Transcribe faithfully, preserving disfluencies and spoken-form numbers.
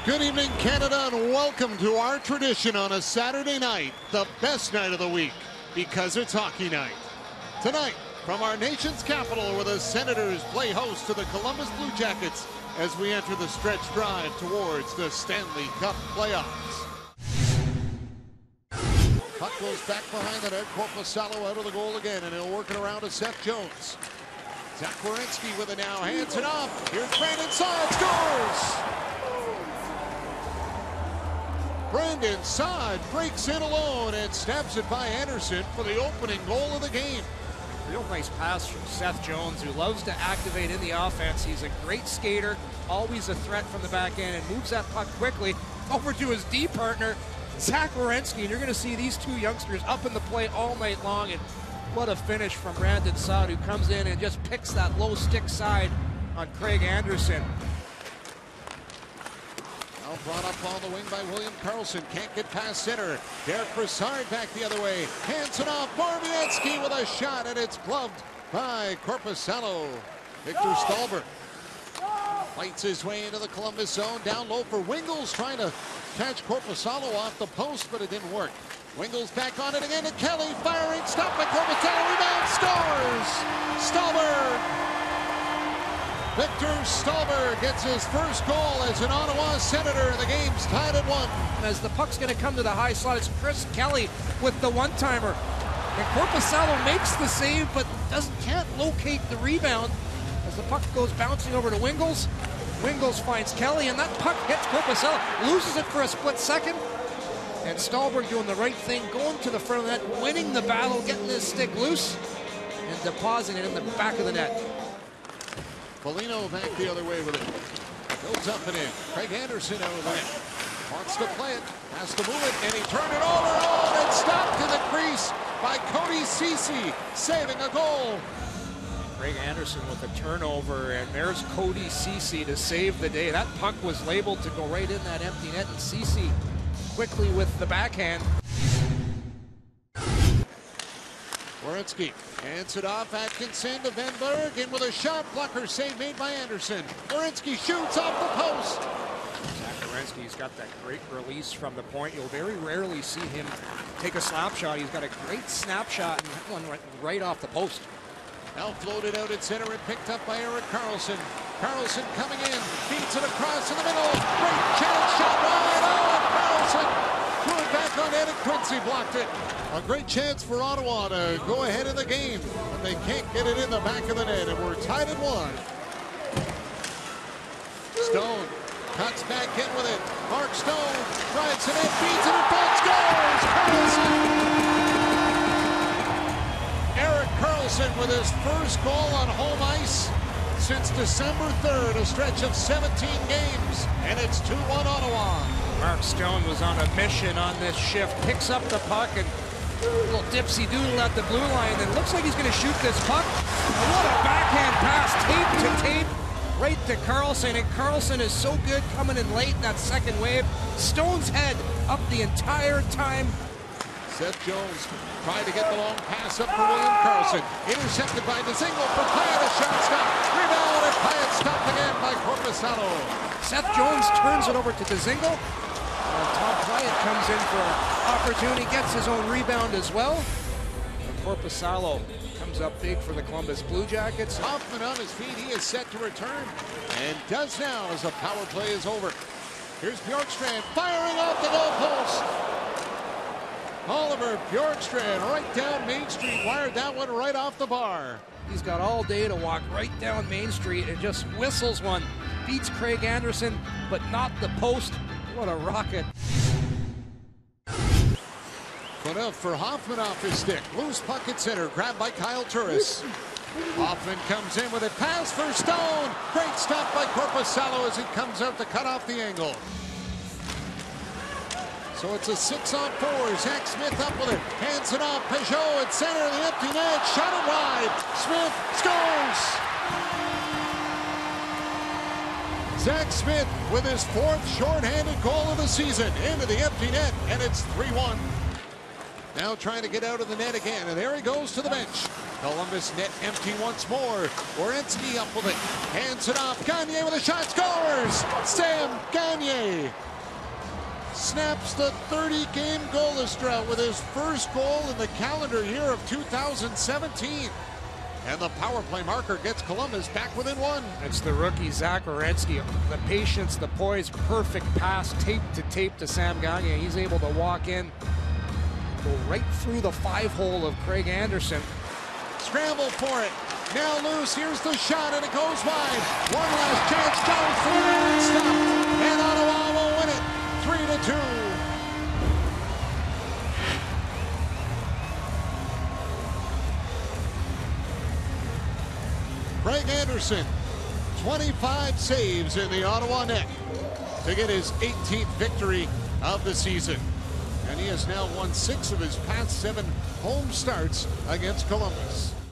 Good evening, Canada, and welcome to our tradition on a Saturday night, the best night of the week, because it's hockey night. Tonight, from our nation's capital, where the Senators play host to the Columbus Blue Jackets as we enter the stretch drive towards the Stanley Cup playoffs. Puck goes back behind the net. Korpisalo out of the goal again, and he'll work it around to Seth Jones. Zach Werenski with it now, hands it off. Here's Brandon Saad, scores! Brandon Saad breaks in alone and snaps it by Anderson for the opening goal of the game. Real nice pass from Seth Jones, who loves to activate in the offense. He's a great skater, always a threat from the back end, and moves that puck quickly over to his D partner, Zach Werenski. And you're going to see these two youngsters up in the play all night long. And what a finish from Brandon Saad, who comes in and just picks that low stick side on Craig Anderson. Now brought up on the wing by William Karlsson. Can't get past center. Derek Brassard back the other way. Hands it off. Borowiecki with a shot, and it's gloved by Korpisalo. Victor Stalberg fights his way into the Columbus zone. Down low for Wingels, trying to catch Korpisalo off the post, but it didn't work. Wingels back on it again, and Kelly firing. Stopped by Korpisalo. Rebound, scores! Stalberg! Victor Stalberg gets his first goal as an Ottawa Senator, and the game's tied at one. As the puck's going to come to the high slot, it's Chris Kelly with the one-timer. And Korpisalo makes the save, but doesn't can't locate the rebound as the puck goes bouncing over to Wingels. Wingels finds Kelly, and that puck hits Korpisalo, loses it for a split second. And Stalberg doing the right thing, going to the front of the net, winning the battle, getting his stick loose, and depositing it in the back of the net. Foligno back the other way with it. Goes up and in. Craig Anderson over there. Wants to play it. Has to move it. And he turned it over. Oh, and stopped in the crease by Cody Ceci, saving a goal. Craig Anderson with a turnover, and there's Cody Ceci to save the day. That puck was labeled to go right in that empty net, and Ceci quickly with the backhand. Werenski hands it off. Atkinson to Venberg, in with a shot blocker save made by Anderson. Werenski shoots off the post. Zach Werenski's got that great release from the point. You'll very rarely see him take a slap shot. He's got a great snapshot, and that one went right off the post. Now floated out at center and picked up by Erik Karlsson. Karlsson coming in, feeds it across in the middle. Great chance, shot right on. Karlsson threw it back on net, and Quincy blocked it. A great chance for Ottawa to go ahead in the game, but they can't get it in the back of the net, and we're tied at one. Stone cuts back in with it. Mark Stone drives it in, feeds it in front, scores! Karlsson! Erik Karlsson with his first goal on home ice since December third, a stretch of seventeen games, and it's two one Ottawa. Mark Stone was on a mission on this shift, picks up the puck and a little dipsy doodle at the blue line, and looks like he's going to shoot this puck. And what a backhand pass, tape to tape, right to Karlsson, and Karlsson is so good coming in late in that second wave. Stone's head up the entire time. Seth Jones tried to get the long pass up for William Karlsson. Intercepted by Dzingel for Pyatt, a shot stop. Rebound, and Pyatt stopped again by Korpisalo. Seth Jones turns it over to Dzingel. And Tom Pyatt comes in for an opportunity, gets his own rebound as well. And Korpisalo comes up big for the Columbus Blue Jackets. Hoffman on his feet, he is set to return, and does now as the power play is over. Here's Bjorkstrand firing off the goalpost. Oliver Bjorkstrand right down Main Street, wired that one right off the bar. He's got all day to walk right down Main Street and just whistles one. Beats Craig Anderson, but not the post. What a rocket. Enough for Hoffman off his stick. Loose puck at center, grabbed by Kyle Turris. Hoffman comes in with a pass for Stone. Great stop by Korpisalo as he comes out to cut off the angle. So it's a six on four. Zach Smith up with it. Hands it off. Peugeot at center of the empty net. Shot it wide. Smith scores. Zach Smith with his fourth shorthanded goal of the season into the empty net, and it's three one. Now trying to get out of the net again, and there he goes to the bench. Columbus net empty once more. Werenski up with it. Hands it off. Gagne with a shot. Scores! Sam Gagne snaps the thirty game goalless drought with his first goal in the calendar year of two thousand seventeen. And the power play marker gets Columbus back within one. It's the rookie, Zach Werenski. The patience, the poise, perfect pass, tape to tape to Sam Gagne. He's able to walk in, go right through the five hole of Craig Anderson. Scramble for it. Now loose. Here's the shot, and it goes wide. One last chance. Down through and stopped. And Ottawa will win it three to two. Craig Anderson, twenty-five saves in the Ottawa net to get his eighteenth victory of the season. And he has now won six of his past seven home starts against Columbus.